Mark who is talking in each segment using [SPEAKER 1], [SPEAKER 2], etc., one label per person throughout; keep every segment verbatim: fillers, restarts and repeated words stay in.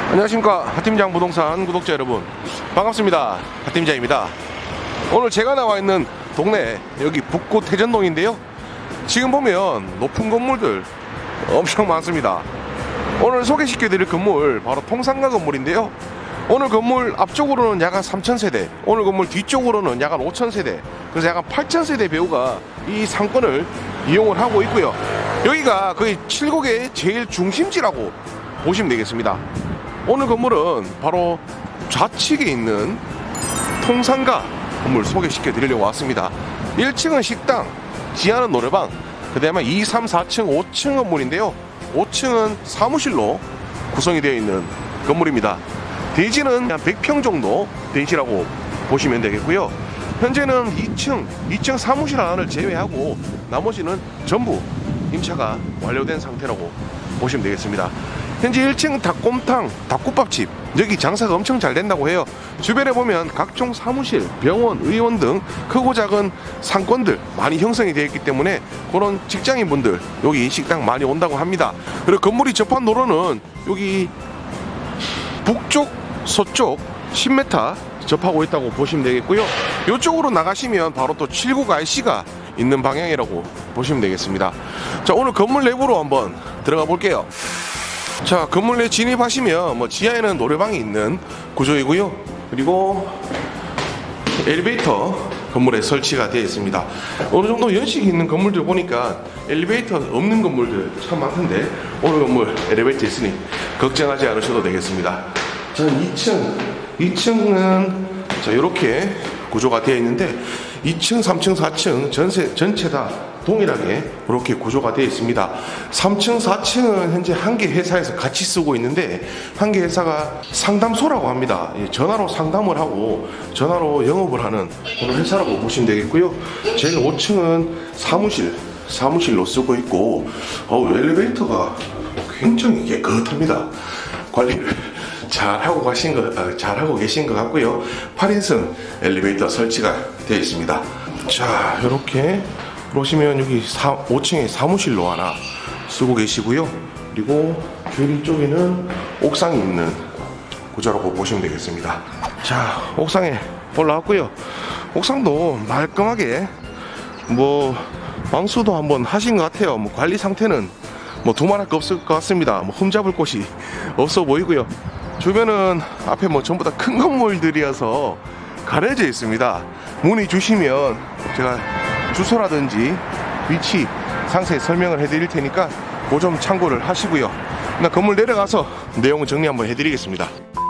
[SPEAKER 1] 안녕하십니까, 하팀장 부동산 구독자 여러분, 반갑습니다. 하팀장입니다. 오늘 제가 나와 있는 동네, 여기 북구 태전동인데요, 지금 보면 높은 건물들 엄청 많습니다. 오늘 소개시켜 드릴 건물 바로 통상가 건물인데요, 오늘 건물 앞쪽으로는 약 한 삼천 세대, 오늘 건물 뒤쪽으로는 약 한 오천 세대, 그래서 약 한 팔천 세대 배우가 이 상권을 이용을 하고 있고요. 여기가 거의 칠곡의 제일 중심지라고 보시면 되겠습니다. 오늘 건물은 바로 좌측에 있는 통상가 건물 소개시켜 드리려고 왔습니다. 일 층은 식당, 지하는 노래방, 그 다음에 이, 삼, 사 층, 오 층 건물인데요, 오 층은 사무실로 구성이 되어 있는 건물입니다. 대지는 한 백 평 정도 대지라고 보시면 되겠고요. 현재는 이 층, 이 층 사무실 하나를 제외하고 나머지는 전부 임차가 완료된 상태라고 보시면 되겠습니다. 현재 일 층 닭곰탕, 닭국밥집, 여기 장사가 엄청 잘 된다고 해요. 주변에 보면 각종 사무실, 병원, 의원 등 크고 작은 상권들 많이 형성이 되어 있기 때문에 그런 직장인분들 여기 식당 많이 온다고 합니다. 그리고 건물이 접한 도로는 여기 북쪽, 서쪽 십 미터 접하고 있다고 보시면 되겠고요. 이쪽으로 나가시면 바로 또 칠곡 알씨가 있는 방향이라고 보시면 되겠습니다. 자, 오늘 건물 내부로 한번 들어가 볼게요. 자, 건물 내 진입하시면 뭐 지하에는 노래방이 있는 구조이고요. 그리고 엘리베이터 건물에 설치가 되어 있습니다. 어느 정도 연식이 있는 건물들 보니까 엘리베이터 없는 건물들 참 많던데, 오늘 건물 엘리베이터 있으니 걱정하지 않으셔도 되겠습니다. 자, 이 층, 이 층은 자, 이렇게 구조가 되어 있는데 이 층, 삼 층, 사 층 전세, 전체 다 동일하게 이렇게 구조가 되어 있습니다. 삼 층, 사 층은 현재 한 개 회사에서 같이 쓰고 있는데, 한 개 회사가 상담소라고 합니다. 전화로 상담을 하고 전화로 영업을 하는 그런 회사라고 보시면 되겠고요. 제일 오 층은 사무실, 사무실로 쓰고 있고, 어우, 엘리베이터가 굉장히 깨끗합니다. 관리를 잘 하고 가신 거, 아, 잘 하고 계신 것 같고요. 팔 인승 엘리베이터 설치가 되어 있습니다. 자, 이렇게 보시면 여기 사, 오 층에 사무실로 하나 쓰고 계시고요. 그리고 주위 쪽에는 옥상이 있는 구조라고 보시면 되겠습니다. 자, 옥상에 올라왔고요. 옥상도 말끔하게 뭐 방수도 한번 하신 것 같아요. 뭐 관리 상태는 뭐 두말할 거 없을 것 같습니다. 뭐 흠잡을 곳이 없어 보이고요. 주변은 앞에 뭐 전부 다 큰 건물들이어서 가려져 있습니다. 문의 주시면 제가 주소라든지 위치 상세히 설명을 해드릴 테니까 그 점 참고를 하시고요. 나 건물 내려가서 내용 정리 한번 해드리겠습니다.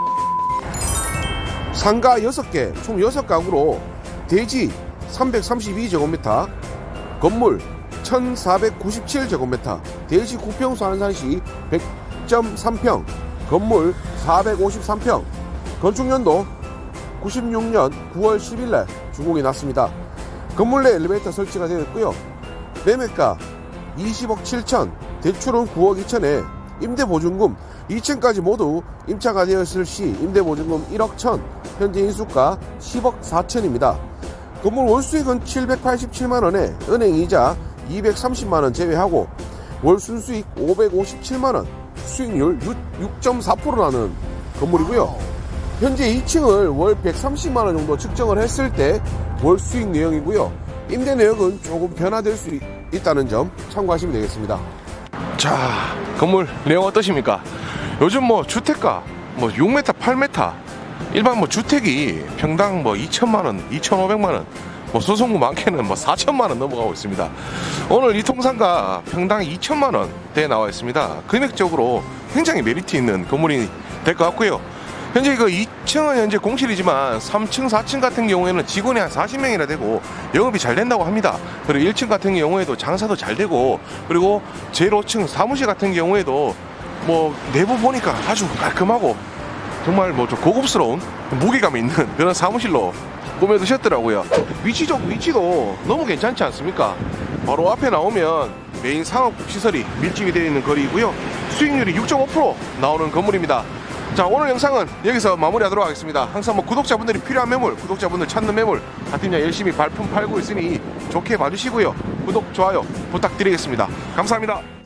[SPEAKER 1] 상가 여섯 개, 총 여섯 가구로 대지 삼백삼십이 제곱미터, 건물 천사백구십칠 제곱미터, 대지 구 평수 한산시 백 점 삼 평, 건물 사백오십삼 평, 건축연도 구십육 년 구월 십일날 준공이 났습니다. 건물 내 엘리베이터 설치가 되어 있고요. 매매가 이십억 칠천, 대출은 구억 이천에 임대보증금 이 층까지 모두 임차가 되었을 시 임대보증금 일억 천, 현재 인수가 십억 사천입니다. 건물 월수익은 칠백팔십칠만원에 은행이자 이백삼십만원 제외하고 월순수익 오백오십칠만원, 수익률 육 점 사 퍼센트라는 건물이고요. 현재 이 층을 월 백삼십만원 정도 측정을 했을 때 월 수익 내역이고요. 임대 내역은 조금 변화될 수 있다는 점 참고하시면 되겠습니다. 자, 건물 내용 어떠십니까? 요즘 뭐 주택가 뭐 육 미터, 팔 미터 일반 뭐 주택이 평당 뭐 이천만원, 이천오백만원, 뭐 소송구 많게는 뭐 사천만원 넘어가고 있습니다. 오늘 이 통상가 평당 이천만원대에 나와 있습니다. 금액적으로 굉장히 메리트 있는 건물이 될 것 같고요. 현재 이거 이 층은 현재 공실이지만 삼 층, 사 층 같은 경우에는 직원이 한 사십 명이나 되고 영업이 잘 된다고 합니다. 그리고 일 층 같은 경우에도 장사도 잘 되고, 그리고 제일 오 층 사무실 같은 경우에도 뭐 내부 보니까 아주 깔끔하고 정말 뭐 좀 고급스러운 무게감 있는 그런 사무실로 꾸며두셨더라고요. 위치적 위치도 너무 괜찮지 않습니까? 바로 앞에 나오면 메인 상업시설이 밀집이 되어 있는 거리이고요. 수익률이 육 점 오 퍼센트 나오는 건물입니다. 자, 오늘 영상은 여기서 마무리하도록 하겠습니다. 항상 뭐 구독자분들이 필요한 매물, 구독자분들 찾는 매물 하팀장 열심히 발품 팔고 있으니 좋게 봐주시고요. 구독, 좋아요 부탁드리겠습니다. 감사합니다.